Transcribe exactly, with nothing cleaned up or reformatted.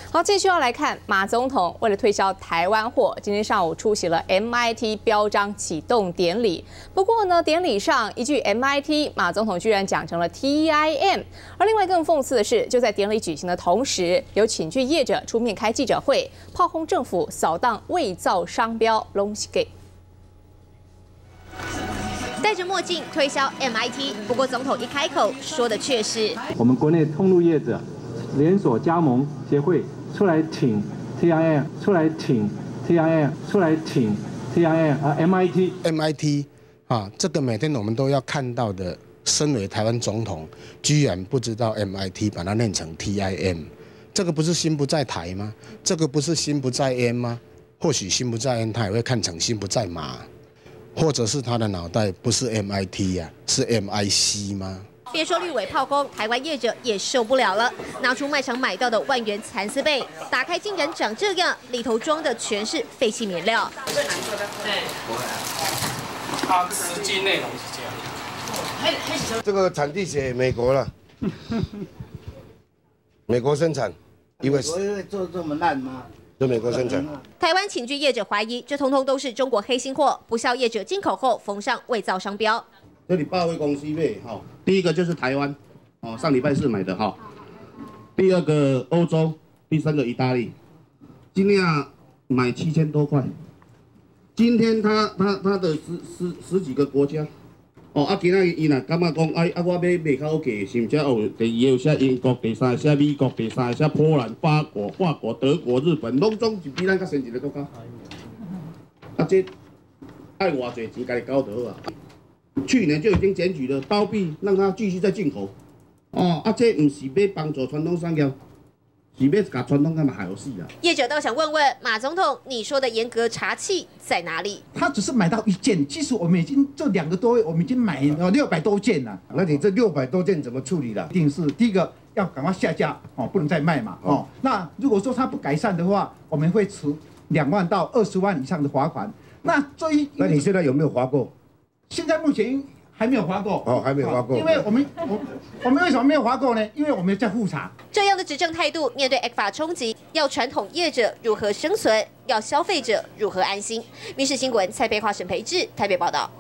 好，继续要来看马总统为了推销台湾货，今天上午出席了 M I T 标章启动典礼。不过呢，典礼上一句 M I T， 马总统居然讲成了 T I M。而另外更讽刺的是，就在典礼举行的同时，有请具业者出面开记者会，炮轰政府扫荡伪造商标，拢是给。 戴着墨镜推销 M I T， 不过总统一开口说的却是我们国内通路业者连锁加盟协会出来挺 T I M， 出来挺 T I M， 出来挺 T I M 啊 M I T M I T 啊，这个每天我们都要看到的。身为台湾总统，居然不知道 M I T 把它念成 T I M， 这个不是心不在台吗？这个不是心不在焉吗？或许心不在焉，他也会看成心不在马。 或者是他的脑袋不是 M I T 呀、啊，是 M I C 吗？ 别说绿委炮轰，台湾业者也受不了了，拿出卖场买到的万元蚕丝被，打开竟然长这样，里头装的全是废弃棉料。 对，它实际内容是这样。 这个产地写美国了，美国生产，因为会做这么烂吗？ 在美国生产。 台湾寝具业者怀疑，这通通都是中国黑心货，不肖业者进口后缝上伪造商标。 这里八位公司买哈，第一个就是台湾，哦，上礼拜四买的哈。第二个欧洲，第三个意大利，今天啊买七千多块。今天他他他的十十十几个国家。 哦，啊，今仔伊若感觉讲，哎，啊，我买卖较好价，是毋是有第二有写英国，第三写美国，第三写波兰、法国、法国、德国、日本，拢总是比咱较先进的国家。啊，这爱偌济钱，家己交得好啊。去年就已经检举了，包庇让他继续再进口。哦，啊，这毋是要帮助传统产业。 是要把传统干嘛害死啊？ 业者倒想问问马总统，你说的严格查气在哪里？ 他只是买到一件，其实我们已经这两个多月，我们已经买了六百多件了。 那你这六百多件怎么处理的？ 一定是第一个要赶快下架哦，不能再卖嘛哦。那如果说他不改善的话，我们会处两万到二十万以上的罚款。那这一， 那你现在有没有罚过？ 现在目前。 还没有划过哦，还没有划过， 因为我们我我们为什么没有划过呢？因为我们在复查。 这样的执政态度，面对 E C F A 冲击，要传统业者如何生存？要消费者如何安心？民视新闻蔡佩华、沈培志台北报道。